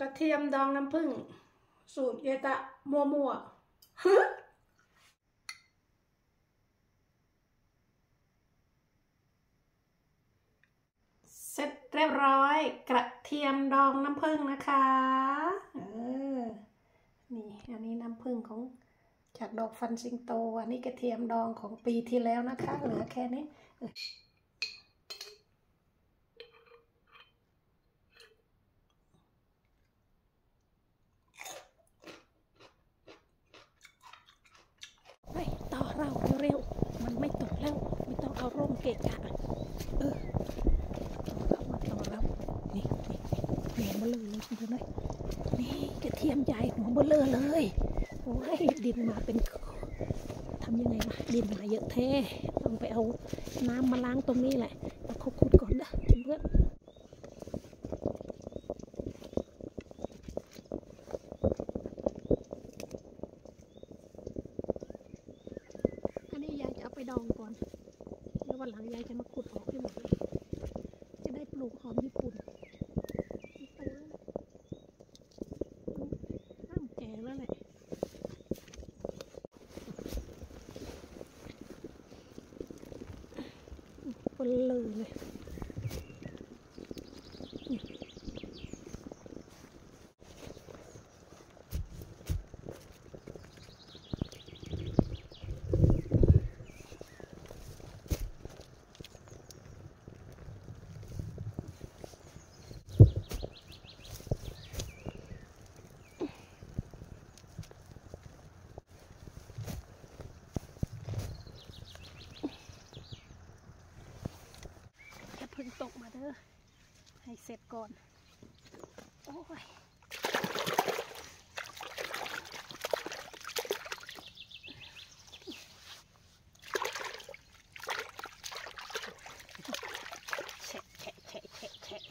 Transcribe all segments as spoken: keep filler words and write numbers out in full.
ระเทียมดองน้ำผึ้งสูตรเยตะมัวมัวเสร็จเรียบร้อยกระเทียมดองน้ำผึ้งนะคะเออนี่อันนี้น้ำผึ้งของจากดอกฟันสิงโตอันนี้กระเทียมดองของปีที่แล้วนะคะเหลือแค่นี้ไปต่อเราเร็วๆมันไม่ตกแล้วไม่ต้องเอาร่มเกะกะเออเข้ามาต่อเรานี่นี่หัวเบลอเลยคุณผู้ชมนี่กระเทียมใหญ่หัวเบลอเลยโอ้ยดินมาเป็นทำยังไงวะดินมาเยอะแท้ต้องไปเอาน้ำมาล้างตรงนี้แหละแล้วเขาขุดก่อนนะเพื่อนอันนี้ยายจะเอาไปดองก่อนแล้ววันหลังยายจะมาขุดออกให้หมดเลยจะได้ปลูกหอมญี่ปุ่นน้ำแก่แล้วแหละเปลือยเลยเพิ่งตกมาเด้อให้เสร็จก่อนโอ้ยแฉะแฉะแฉะแฉะแฉะ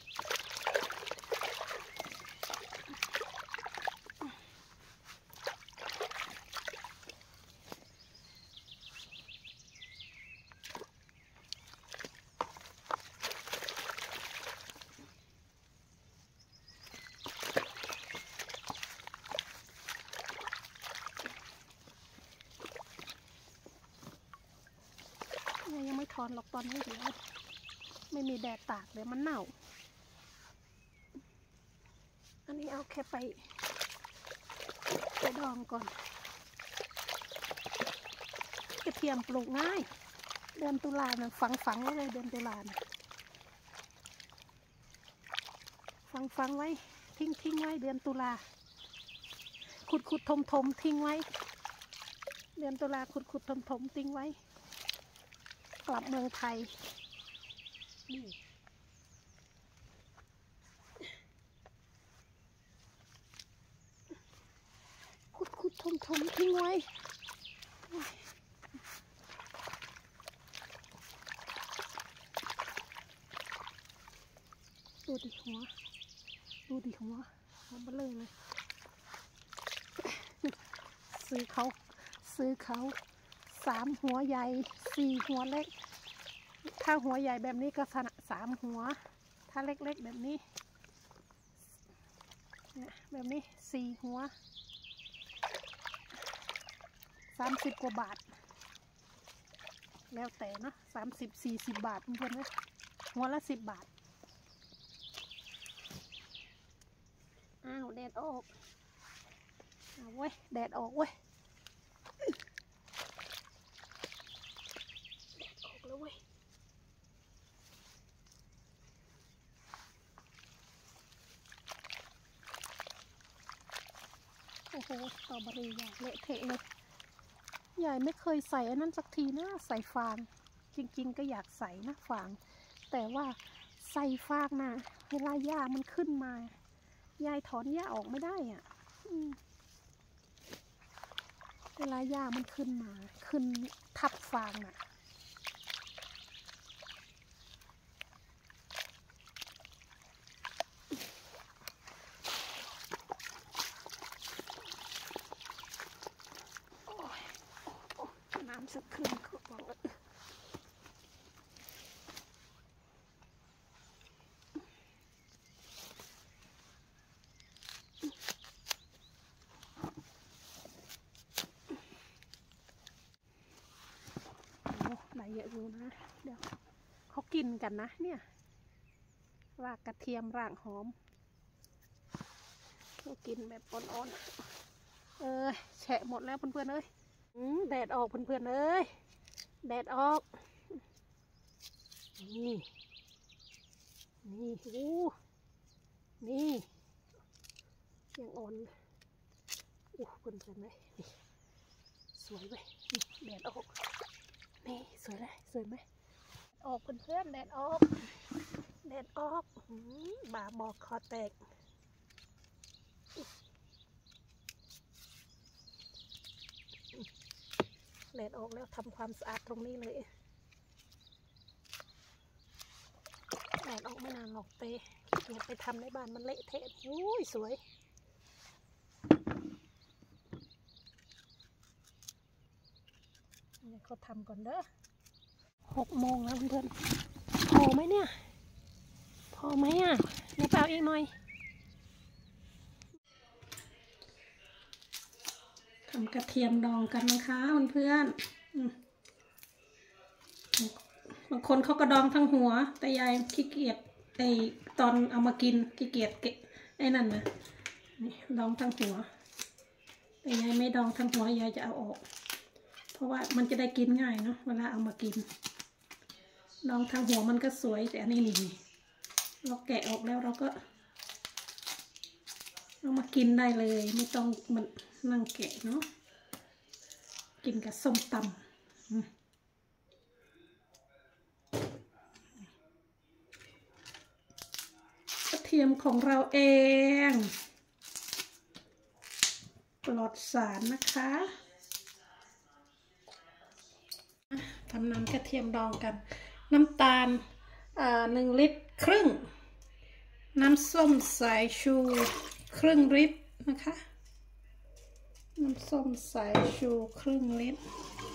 ยังไม่ถอนหรอกตอนนี้เดี๋ยวไม่มีแดดตากเดี๋ยวมันเน่าอันนี้เอาแค่ไปไปดองก่อนกระเทียมปลูกง่ายเดือนตุลาเนี่ยฝังฝังไว้เลยเดือนตุลาเนี่ยฝังฝังไว้ทิ้งทิ้งไว้เดือนตุลาขุดขุดทมทมทิ้งไว้เดือนตุลาขุดขุดทมทมทิ้งไว้กลับเมืองไทยนี่ขุดขุดทมทมทิ้งไว้ดูดิหัวดูดิหัวหัวเบลอเลยซื้อเขาซื้อเขาสามหัวใหญ่สี่หัวเล็กถ้าหัวใหญ่แบบนี้ก็สามหัวถ้าเล็กๆแบบนี้เนี่ยแบบนี้สี่หัวสามสิบกว่าบาทแล้วแต่นะสามสิบสี่สิบบาทเพื่อนๆนะหัวละสิบบาทอ้าวแดดออกเอาเว้ยแดดออกเว้ยแดดออกแล้วเว้ยโอ้โหสตรอเบอรี่ใหญ่เละเทะเลยใหญ่ไม่เคยใส่อันนั้นสักทีนะใส่ฟางจริงๆก็อยากใส่นะฟางแต่ว่าใส่ฟางนะเวลาหญ้ามันขึ้นมายายถอนหญ้าออกไม่ได้อ่ะเวลาหญ้ามันขึ้นมาขึ้นทับฟางอ่ะน้ำสักครึ่งขวดเนี่ยดูนะเดี๋ยวเขากินกันนะเนี่ยรากกระเทียมรากหอมเขากินแบบอ่อนๆเออแฉะหมดแล้วเพื่อนๆเอ้ยแดดออกเพื่อนๆเอ้ยแดดออกนี่นี่โอ้นี่ยังอ่อนโอ้เพื่อนๆเลยสวยเว้ยแดดออกนี่สวยเลยสวยไหมออกเพื่อนๆแดดออกแดดออกบ่าบอกคอแตกแดดออกแล้วทำความสะอาดตรงนี้เลยแดดออกไม่นานหรอกไปเดี๋ยวไปทำในบ้านมันเละเทะอุ้ยสวยเนี่ยเขาทำก่อนเด้อหกโมงแล้วเพื่อนๆพอไหมเนี่ยพอไหมอ่ะในเปล่าอีกหน่อยทำกระเทียมดองกันนะคะเพื่อนๆบางคนเขาก็ดองทั้งหัวแต่ยายขี้เกียจไอตอนเอามากินขี้เกียจเกะไอ้นั่นนะนี่ดองทั้งหัวแต่ยายไม่ดองทั้งหัวยายจะเอาออกเพราะว่ามันจะได้กินง่ายเนาะเวลาเอามากินดองทั้งหัวมันก็สวยแต่อันนี้นี่เราแกะออกแล้วเราก็เอามากินได้เลยไม่ต้องมันนั่งแกะเนาะกินกับส้มตำกระเทียมของเราเองปลอดสารนะคะทำน้ำกระเทียมดองกันน้ำตาลหนึ่งลิตรครึ่งน้ำส้มสายชูครึ่งลิตรนะคะน้ำส้มสายชูครึ่งลิตร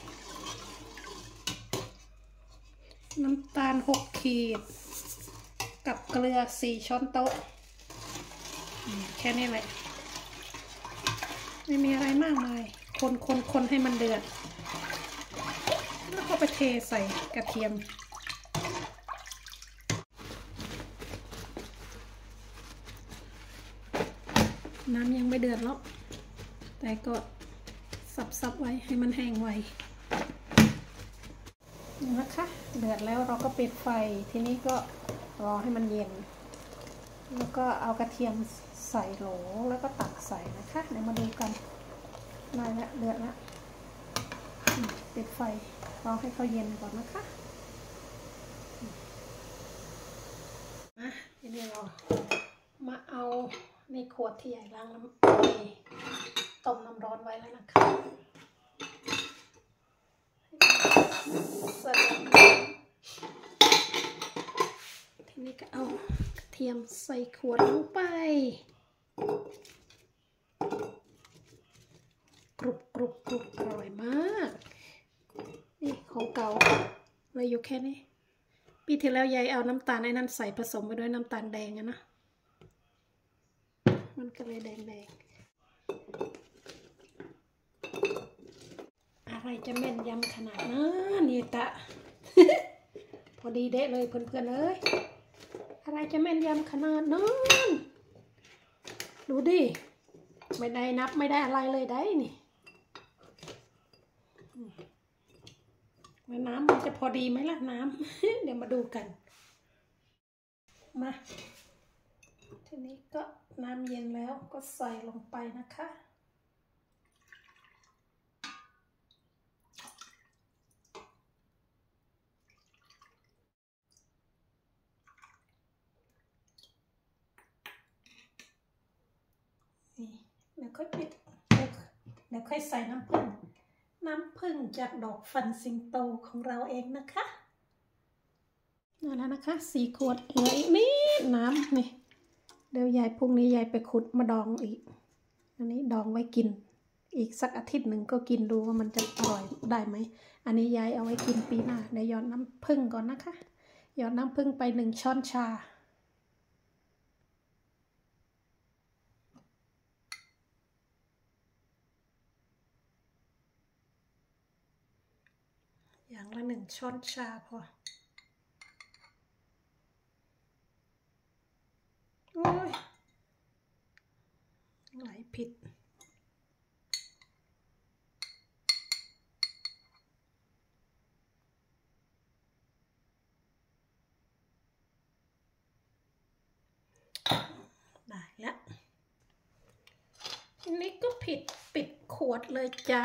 น้ำตาลหกขีดกับเกลือสี่ช้อนโต๊ะแค่นี้แหละไม่มีอะไรมากมายคนคนคนให้มันเดือดแล้วก็ไปเทใส่กระเทียมน้ำยังไม่เดือดหรอกแต่ก็สับๆไว้ให้มันแห้งไวนะคะเดือดแล้วเราก็ปิดไฟทีนี้ก็รอให้มันเย็นแล้วก็เอากระเทียมใส่โหลแล้วก็ตักใส่นะคะเดี๋ยวมาดูกันได้แล้วเดือดแล้วปิดไฟรอให้เขาเย็นก่อนนะคะนะทีนี้เรามาเอาในขวดที่ใหญ่ล้างน้ำต้มน้ำร้อนไว้แล้วนะคะทีนี้ก็เอากระเทียมใส่ขวดลงไปกรุบกรุบกรุบอร่อยมากนี่ของเก่าเลยอยู่แค่นี้ปีที่แล้วยายเอาน้ำตาลไอ้นั่นใส่ผสมไปด้วยน้ำตาลแดงอะนะมันก็เลยแดงแดงอะไรจะแม่นยำขนาดนั้นนี่ตะ พอดีเด็ดเลยเพื่อนๆเอ้ยอะไรจะแม่นยำขนาดนั้นดูดิไม่ได้นับไม่ได้อะไรเลยได้นี่น้ำมันจะพอดีไหมล่ะน้ำ เดี๋ยวมาดูกันมาทีนี้ก็น้ำเย็นแล้วก็ใส่ลงไปนะคะนี่เดี๋ยวค่อยปิดเดี๋ยวค่อยใส่น้ำผึ้งน้ำผึ้งจากดอกฟันสิงโตของเราเองนะคะนั่นแล้วนะคะสี่ขวดเหลืออีกนิดน้ำนี่เดี๋ยวยายพรุ่งนี้ยายไปขุดมาดองอีกอันนี้ดองไว้กินอีกสักอาทิตย์หนึ่งก็กินดูว่ามันจะอร่อยได้ไหมอันนี้ยายเอาไว้กินปีหน้าเดี๋ยวหยอดน้ำผึ้งก่อนนะคะหยอดน้ำผึ้งไปหนึ่งช้อนชายอย่างละหนึ่งช้อนชาพอโอ้ยไหลผิดได้แล้วอันนี้ก็ผิดปิดขวดเลยจ้า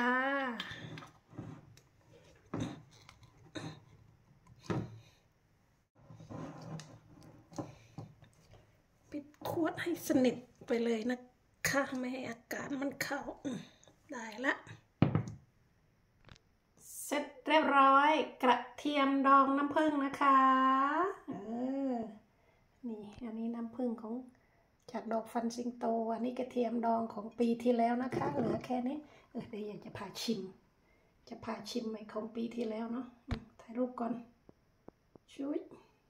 ปิดขวดให้สนิทไปเลยนะคะไม่ให้อากาศมันเข้าได้ละเสร็จเรียบร้อยกระเทียมดองน้ำผึ้งนะคะเออนี่อันนี้น้ำผึ้งของจากดอกฟันสิงโตอันนี้กระเทียมดองของปีที่แล้วนะคะเหลือแค่นี้เออเดี๋ยวอยากจะพาชิมจะพาชิมใหม่ของปีที่แล้วเนาะถ่ายรูปก่อนช่วย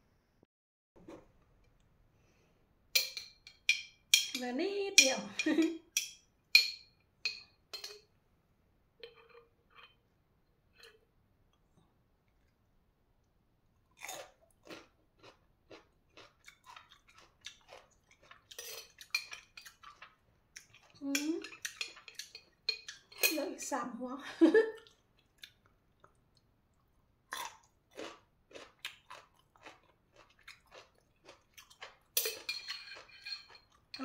เหลือนิดเดียวอืมเหลืออีกสามหัวเอา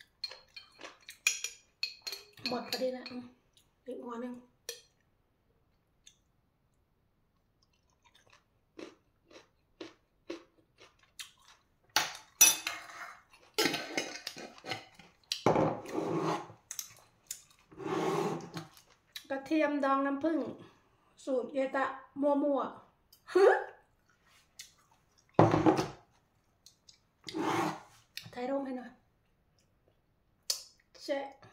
หมดพอดีแล้วอีกหัวหนึ่งกระเทียมดองน้ำผึ้งสูตรเยตะมัวมัวถ่ายรูปให้หน่อยเจ๊